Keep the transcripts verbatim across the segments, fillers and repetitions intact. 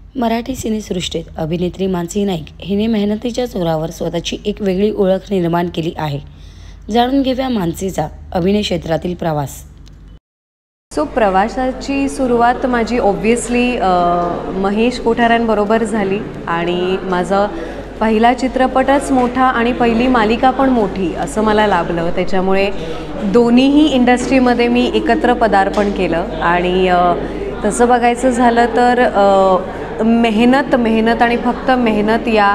मराठी सिनेसृष्टीत अभिनेत्री मानसी नाईक हिने मेहनतीच्या जोरावर स्वतःची एक वेगळी ओळख निर्माण केली आहे. जाणून घेऊया मानसीचा अभिनय क्षेत्रातील प्रवास. सो प्रवासाची सुरुवात माझी ऑब्व्हियसली महेश कोठाऱ्यांबरोबर झाली आणि माझा पहिला चित्रपटच मोठा आणि पहिली मालिका पण मोठी असं मला लाभलं. त्याच्यामुळे दोन्हीही इंडस्ट्रीमध्ये मी एकत्र पदार्पण केलं आणि तसं बघायचं झालं तर मेहनत मेहनत आणि फक्त मेहनत या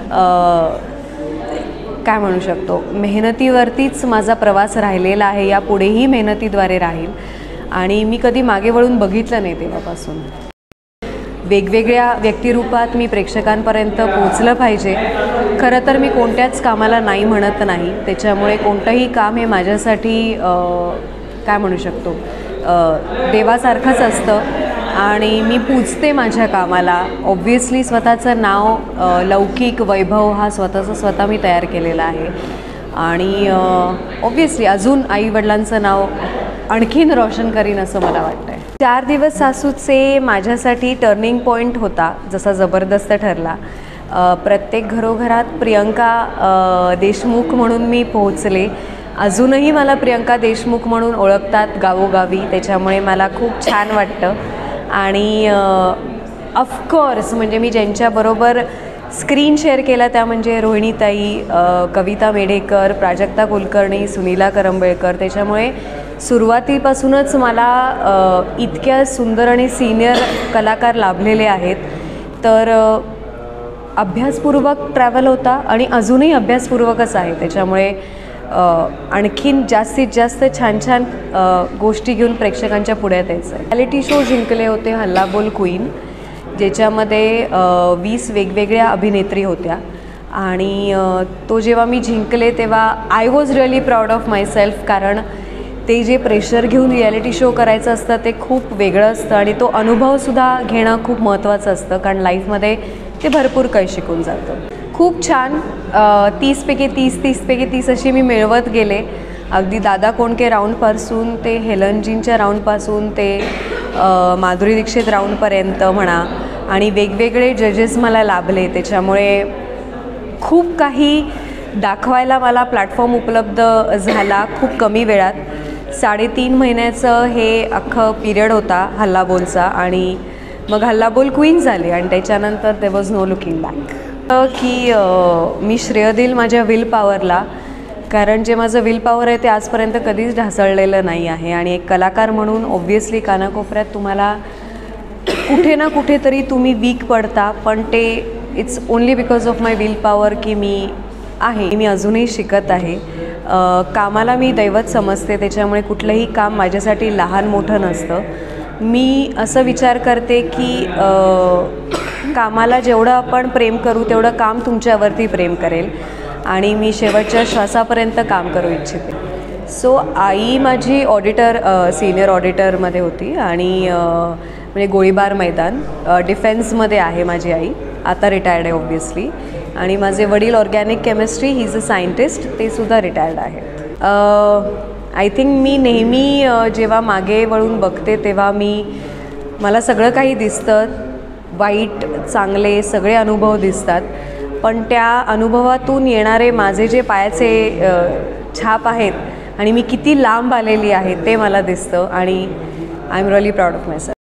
काय म्हणू शकतो मेहनतीवरतीच माझा प्रवास राहिलेला आहे. यापुढेही मेहनतीद्वारे राहील आणि मी कधी मागे वळून बघितलं नाही तेव्हापासून. वेगवेगळ्या व्यक्तिरूपात मी प्रेक्षकांपर्यंत पोचलं पाहिजे. खरं तर मी कोणत्याच कामाला नाही म्हणत नाही. त्याच्यामुळे कोणतंही काम हे माझ्यासाठी काय म्हणू शकतो देवासारखंच असतं आणि मी पूजते माझ्या कामाला. ऑब्व्हियसली स्वतःचं नाव लौकिक वैभव हा स्वतःचं स्वतः मी तयार केलेला आहे आणि ऑब्व्हियसली अजून आईवडिलांचं नाव आणखीन रोशन करीन असं मला वाटतं आहे. चार दिवस सासूचे माझ्यासाठी टर्निंग पॉईंट होता जसा जबरदस्त ठरला. प्रत्येक घरोघरात प्रियंका देशमुख म्हणून मी पोहोचले. अजूनही मला प्रियंका देशमुख म्हणून ओळखतात गावोगावी. त्याच्यामुळे मला खूप छान वाटतं आणि ऑफकोर्स म्हणजे मी ज्यांच्याबरोबर स्क्रीन शेअर केला त्या म्हणजे रोहिणीताई, कविता मेढेकर, प्राजक्ता कुलकर्णी, सुनीला करंबेळकर. त्याच्यामुळे सुरुवातीपासूनच मला इतक्या सुंदर आणि सिनियर कलाकार लाभलेले आहेत. तर अभ्यासपूर्वक ट्रॅव्हल होता आणि अजूनही अभ्यासपूर्वकच आहे. त्याच्यामुळे आणखीन जास्तीत जास्त छान छान गोष्टी घेऊन प्रेक्षकांच्या पुढे यायचं आहे. रिॲलिटी शो जिंकले होते हल्ला बोल क्वीन, ज्याच्यामध्ये वीस वेगवेगळ्या अभिनेत्री होत्या आणि तो जेव्हा मी जिंकले तेव्हा I was really proud of myself. कारण ते जे प्रेशर घेऊन रिॲलिटी शो करायचं असतं ते खूप वेगळं असतं आणि तो अनुभवसुद्धा घेणं खूप महत्त्वाचं असतं कारण लाईफमध्ये ते भरपूर काही शिकून जातं. खूप छान तीसपैकी तीस तीसपैकी तीस अशी मी मिळवत गेले. अगदी दादा कोंडके राऊंडपासून ते हेलनजींच्या राऊंडपासून ते माधुरी दीक्षित राऊंडपर्यंत म्हणा आणि वेगवेगळे जजेस मला लाभले. त्याच्यामुळे खूप काही दाखवायला मला प्लॅटफॉर्म उपलब्ध झाला खूप कमी वेळात. साडेतीन महिन्याचं हे अख्खं पिरियड होता हल्लाबोलचा आणि मग हल्लाबोल क्वीन झाले आणि त्याच्यानंतर there was no looking back. की मी श्रेय देईल माझ्या विल पॉवरला. कारण जे माझं विल पॉवर आहे ते आजपर्यंत कधीच ढासळलेलं नाही आहे आणि एक कलाकार म्हणून ऑब्व्हियसली कानाकोपऱ्यात तुम्हाला कुठे ना कुठेतरी तुम्ही वीक पडता, पण ते it's only because of my will power की मी आहे. मी अजूनही शिकत आहे. कामाला मी दैवत समजते. त्याच्यामुळे कुठलंही काम माझ्यासाठी लहान मोठं नसतं. मी असं विचार करते की कामाला जेवढं आपण प्रेम करू तेवढं काम तुमच्यावरती प्रेम करेल आणि मी शेवटच्या श्वासापर्यंत काम करू इच्छिते. सो आई माझी ऑडिटर सिनियर ऑडिटरमध्ये होती आणि म्हणजे गोळीबार मैदान डिफेन्समध्ये आहे माझी आई. आता रिटायर्ड आहे ऑब्व्हियसली. आणि माझे वडील organic chemistry he is a scientist, ते सुद्धा रिटायर्ड आहेत. आय थिंक मी नेहमी जेव्हा मागे वळून बघते तेव्हा मी मला सगळं काही दिसतं. वाईट चांगले सगळे अनुभव दिसतात, पण त्या अनुभवातून येणारे माझे जे पायाचे छाप आहेत आणि मी किती लांब आलेली आहे ते मला दिसतं आणि I am really proud of my self.